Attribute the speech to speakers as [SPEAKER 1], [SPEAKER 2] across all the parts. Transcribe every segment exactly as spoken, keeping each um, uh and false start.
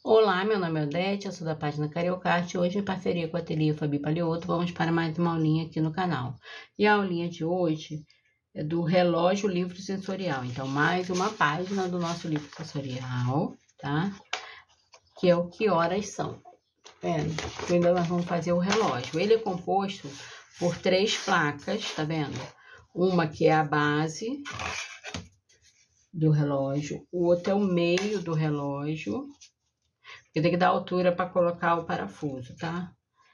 [SPEAKER 1] Olá, meu nome é Odete, eu sou da página Cariocarte. Hoje, em parceria com a Ateliê Fabi Paleoto, vamos para mais uma aulinha aqui no canal. E a aulinha de hoje é do relógio livro sensorial. Então, mais uma página do nosso livro sensorial, tá? Que é o que horas são. É, ainda nós vamos fazer o relógio. Ele é composto por três placas, tá vendo? Uma que é a base do relógio, o outro é o meio do relógio. Eu tenho que dar altura para colocar o parafuso, tá?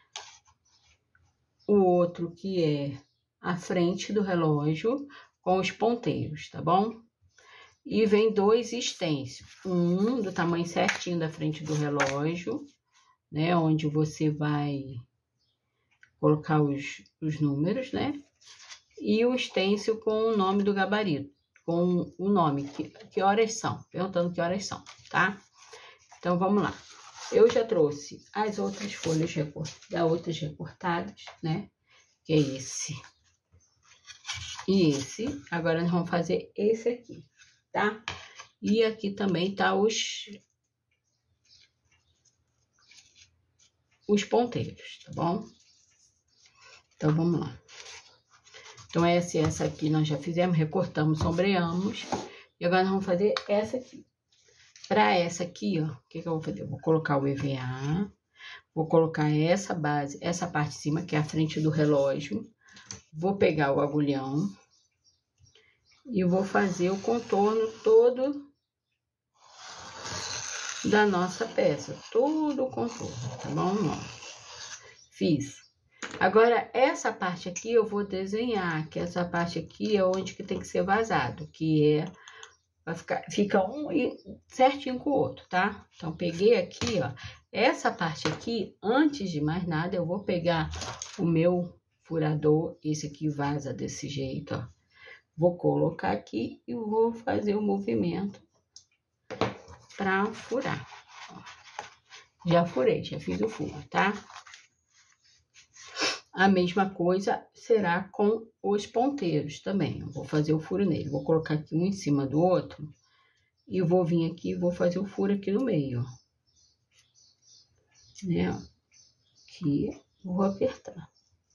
[SPEAKER 1] O outro que é a frente do relógio com os ponteiros, tá bom? E vem dois stencils, um do tamanho certinho da frente do relógio, né? Onde você vai colocar os, os números, né? E o stencil com o nome do gabarito, com o nome, que, que horas são, perguntando que horas são, tá? Então, vamos lá. Eu já trouxe as outras folhas das outras recortadas, né? Que é esse e esse. Agora, nós vamos fazer esse aqui, tá? E aqui também tá os, os ponteiros, tá bom? Então, vamos lá. Então, essa e essa aqui nós já fizemos, recortamos, sombreamos. E agora, nós vamos fazer essa aqui. Para essa aqui, ó, o que que eu vou fazer? Eu vou colocar o E V A, vou colocar essa base, essa parte de cima, que é a frente do relógio. Vou pegar o agulhão e vou fazer o contorno todo da nossa peça. Todo o contorno, tá bom? Ó, fiz. Agora, essa parte aqui eu vou desenhar, que essa parte aqui é onde que tem que ser vazado, que é... Vai ficar, fica um certinho com o outro, tá? Então, peguei aqui, ó. Essa parte aqui, antes de mais nada, eu vou pegar o meu furador. Esse aqui vaza desse jeito, ó. Vou colocar aqui e vou fazer o movimento pra furar. Ó. Já furei, já fiz o furo, tá? A mesma coisa será com os ponteiros também. Eu vou fazer o furo nele. Vou colocar aqui um em cima do outro. E eu vou vir aqui e vou fazer o furo aqui no meio, ó. Né? Aqui, vou apertar.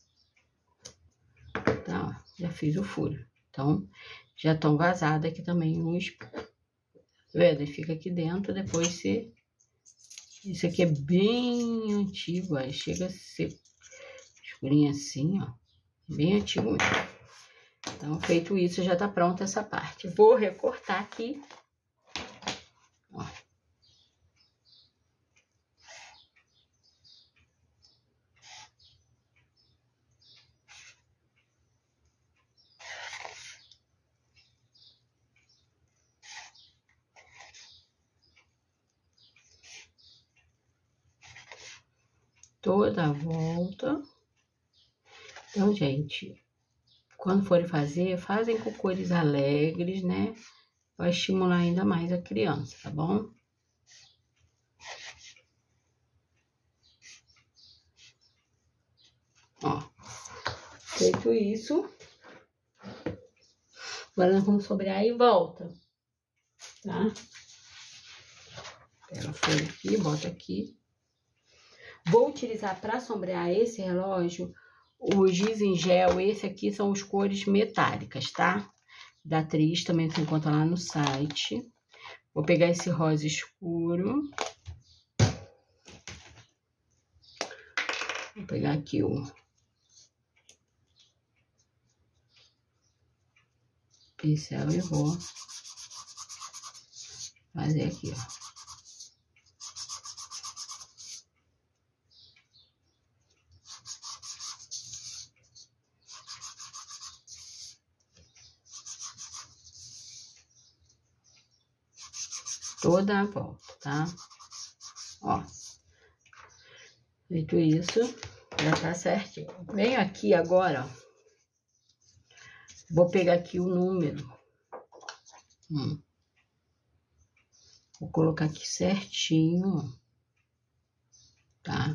[SPEAKER 1] Tá, ó, já fiz o furo. Então, já estão vazados aqui também os... Vendo? Fica aqui dentro, depois se... Isso aqui é bem antigo, aí chega a ser... escurinha assim, ó, bem antigo mesmo. Então, feito isso, já tá pronta essa parte. Vou recortar aqui, ó. Toda a volta. Então, gente, quando forem fazer, fazem com cores alegres, né? Vai estimular ainda mais a criança, tá bom? Ó, feito isso, agora nós vamos sobrear e volta, tá? Pega a folha aqui, bota aqui. Vou utilizar para sombrear esse relógio o giz em gel. Esse aqui são as cores metálicas, tá? Da atriz, também se encontra lá no site. Vou pegar esse rosa escuro. Vou pegar aqui o pincel e vou fazer aqui, ó. Toda a volta, tá? Ó. Feito isso, já tá certinho. Venho aqui agora, ó. Vou pegar aqui o número. Hum. Vou colocar aqui certinho, ó. Tá?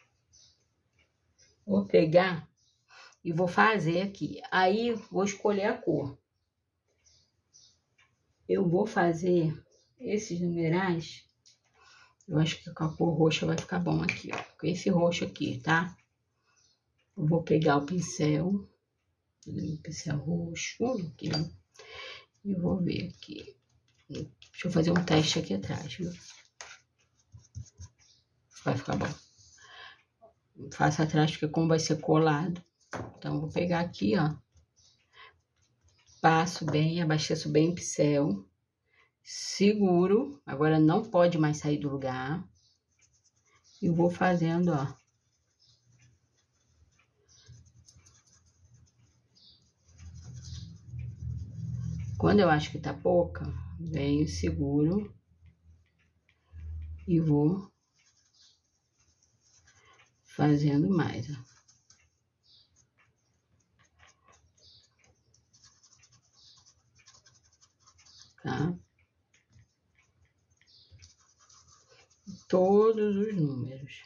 [SPEAKER 1] Vou pegar e vou fazer aqui. Aí, vou escolher a cor. Eu vou fazer... Esses numerais, Eu acho que com a cor roxa vai ficar bom aqui, ó. Com esse roxo aqui, tá? Eu vou pegar o pincel, o pincel roxo aqui, e eu vou ver aqui. Deixa eu fazer um teste aqui atrás, viu? Vai ficar bom. Faço atrás, porque como vai ser colado, então vou pegar aqui, ó. Passo bem, abasteço bem o pincel. Seguro, agora não pode mais sair do lugar. E vou fazendo, ó. Quando eu acho que tá pouca, venho, seguro e vou fazendo mais, ó. Tá? Todos os números.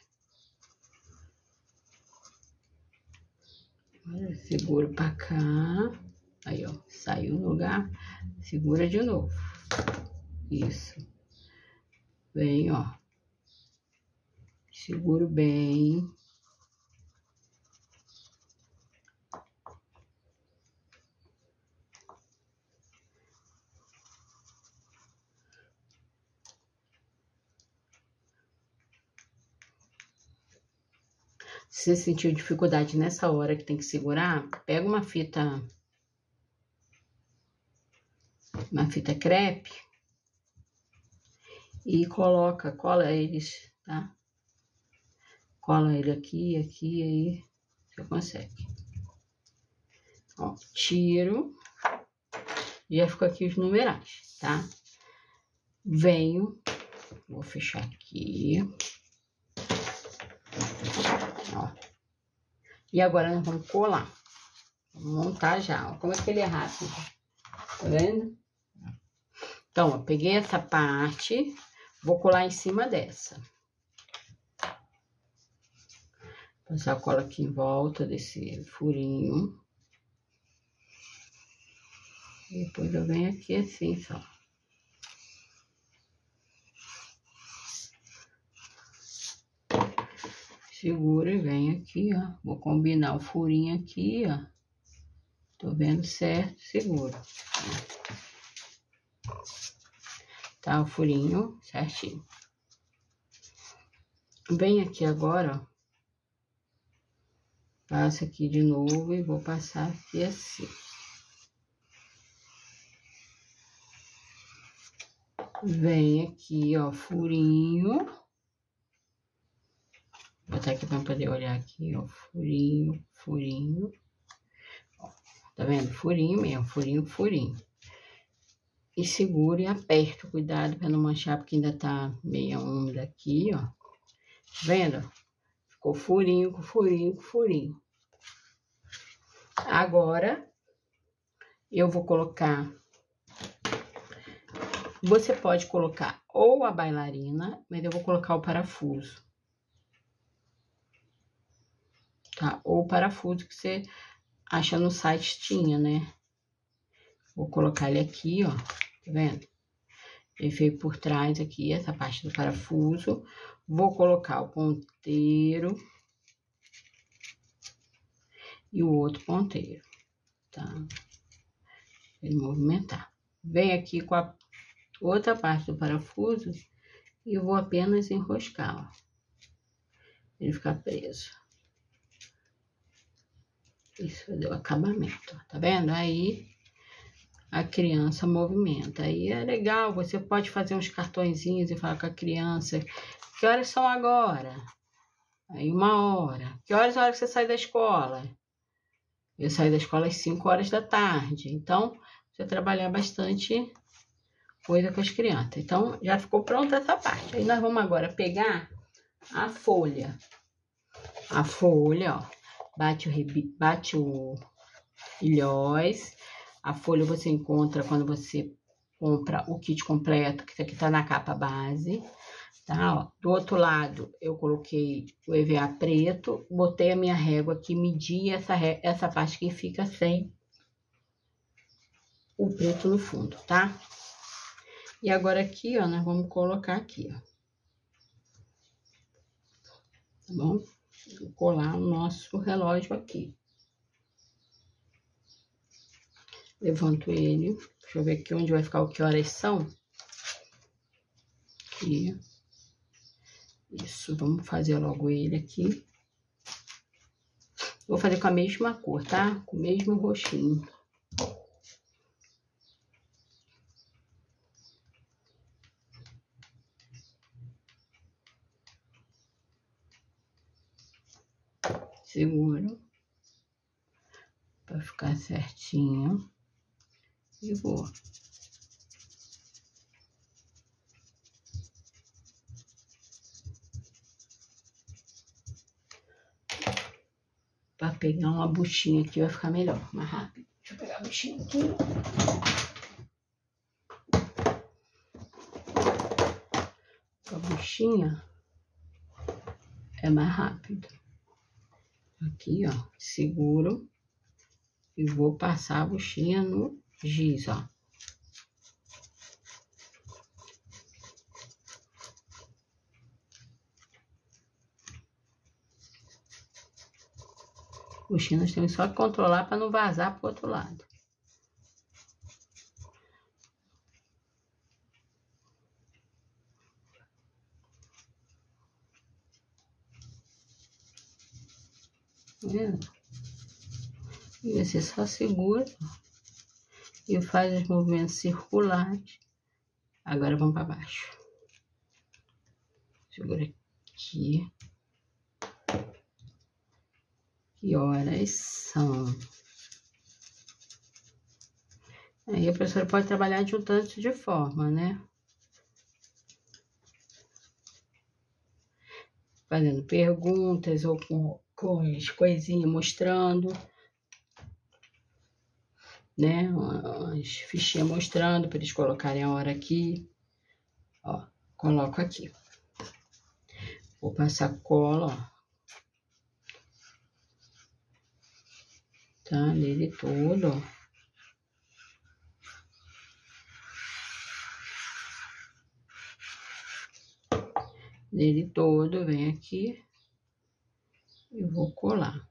[SPEAKER 1] Agora, seguro pra cá. Aí, ó, saiu no lugar, segura de novo. Isso. Vem, ó. Seguro bem. Se você sentiu dificuldade nessa hora que tem que segurar, pega uma fita, uma fita crepe e coloca, cola eles, tá? Cola ele aqui, aqui, aí, você consegue. Ó, tiro, já ficou aqui os numerais, tá? Venho, vou fechar aqui. Ó. E agora nós vamos colar. Vamos montar já, ó. Como é que ele é rápido. Tá vendo? Então, ó, peguei essa parte, vou colar em cima dessa. Passar a cola aqui em volta desse furinho. E depois eu venho aqui assim, só. Seguro e venho aqui, ó. Vou combinar o furinho aqui, ó. Tô vendo certo, seguro. Tá o furinho certinho. Vem aqui agora, ó. Passo aqui de novo e vou passar aqui assim. Vem aqui, ó, furinho. Vou botar aqui pra poder olhar aqui, ó, furinho, furinho. Ó, tá vendo? Furinho mesmo, furinho, furinho. E seguro e aperto, cuidado pra não manchar, porque ainda tá meia úmida aqui, ó. Tá vendo? Ficou furinho, com furinho, com furinho. Agora, eu vou colocar... Você pode colocar ou a bailarina, mas eu vou colocar o parafuso. Tá? Ou o parafuso que você acha no site tinha, né? Vou colocar ele aqui, ó. Tá vendo? Ele veio por trás aqui, essa parte do parafuso. Vou colocar o ponteiro. E o outro ponteiro, tá? Ele movimentar. Vem aqui com a outra parte do parafuso e eu vou apenas enroscar, ó. Ele ficar preso. Isso deu acabamento, ó. Tá vendo? Aí a criança movimenta. Aí é legal, você pode fazer uns cartõezinhos e falar com a criança: que horas são agora? Aí uma hora. Que horas é a hora que você sai da escola? Eu saio da escola às cinco horas da tarde. Então, você trabalhar bastante coisa com as crianças. Então, já ficou pronta essa parte. Aí, nós vamos agora pegar a folha. A folha, ó. Bate o, rebi... Bate o ilhós. A folha você encontra quando você compra o kit completo, que isso aqui tá na capa base. Tá, ó. Do outro lado, eu coloquei o E V A preto, botei a minha régua aqui, medi essa, ré... essa parte que fica sem o preto no fundo, tá? E agora aqui, ó, nós vamos colocar aqui, ó. tá bom? Vou colar o nosso relógio aqui. Levanto ele. Deixa eu ver aqui onde vai ficar o que horas são. Aqui. Isso, vamos fazer logo ele aqui. Vou fazer com a mesma cor, tá? Com o mesmo roxinho. Seguro. Pra ficar certinho. E vou. Pra pegar uma buchinha aqui vai ficar melhor, mais rápido. Deixa eu pegar a buchinha aqui. A buchinha é mais rápido. Aqui, ó, seguro e vou passar a buchinha no giz, ó. Buchinha nós temos só que controlar para não vazar pro outro lado. E você só segura e faz os movimentos circulares. Agora vamos para baixo. Segura aqui. Que horas são? Aí a professora pode trabalhar de um tanto de forma, né? Fazendo perguntas ou com, com as coisinhas mostrando, né? As fichinhas mostrando para eles colocarem a hora aqui. Ó, coloco aqui. Vou passar cola, ó. Tá? Nele todo, ó. Nele todo, vem aqui e vou colar.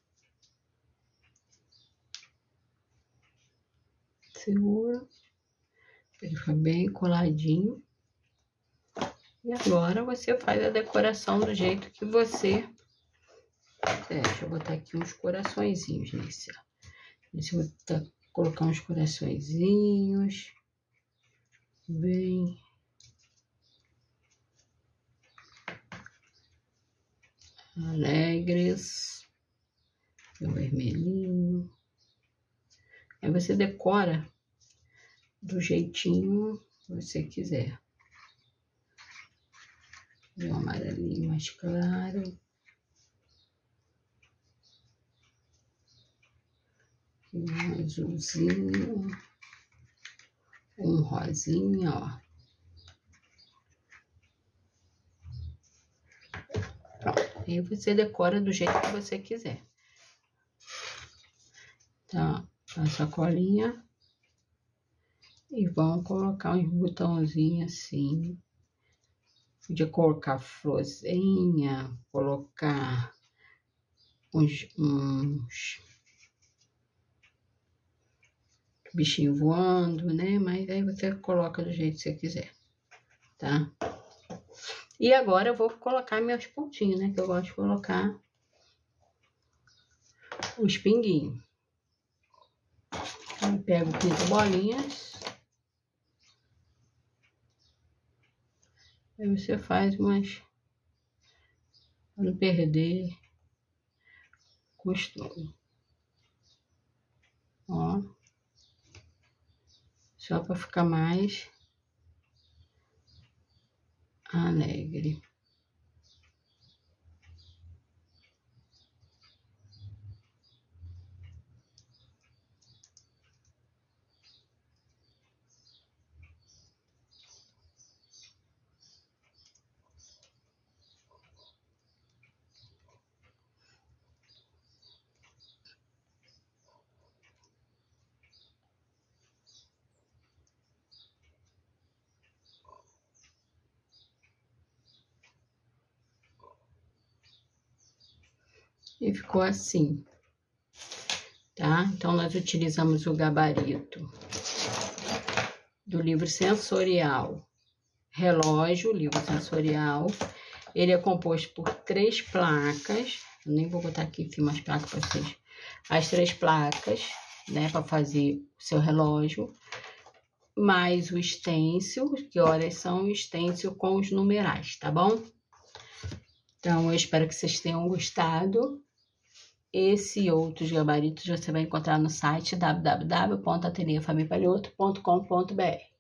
[SPEAKER 1] Segura, ele fica bem coladinho. E agora você faz a decoração do jeito que você quiser. Deixa eu botar aqui uns coraçõezinhos nesse, ó. Deixa eu botar, colocar uns coraçõezinhos bem alegres, o vermelhinho. Aí você decora do jeitinho que você quiser. Um amarelinho mais claro. Um azulzinho. Um rosinha, ó. Pronto. Aí você decora do jeito que você quiser. Tá? Passa a colinha. E vamos colocar uns botãozinhos assim. Podia colocar florzinha, colocar uns, uns bichinho voando, né? Mas aí você coloca do jeito que você quiser, tá? E agora eu vou colocar meus pontinhos, né? Que eu gosto de colocar os pinguinhos. Eu pego quinze bolinhas. Aí você faz umas... Pra não perder costume. Ó. Só para ficar mais alegre. E ficou assim, tá? Então, nós utilizamos o gabarito do livro sensorial Relógio, livro sensorial. Ele é composto por três placas. Eu nem vou botar aqui em cima as placas para vocês. As três placas, né, para fazer o seu relógio. Mais o stencil, que horas são o stencil com os numerais, tá bom? Então, eu espero que vocês tenham gostado. Esse e outros gabaritos você vai encontrar no site w w w ponto ateliê fami palhoto ponto com ponto b r.